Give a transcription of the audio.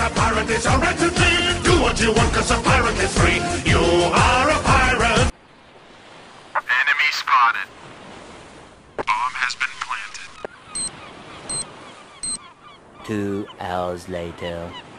a pirate is your entity. Do what you want, cause a pirate is free. You are a pirate. Enemy spotted. Bomb has been planted. 2 hours later.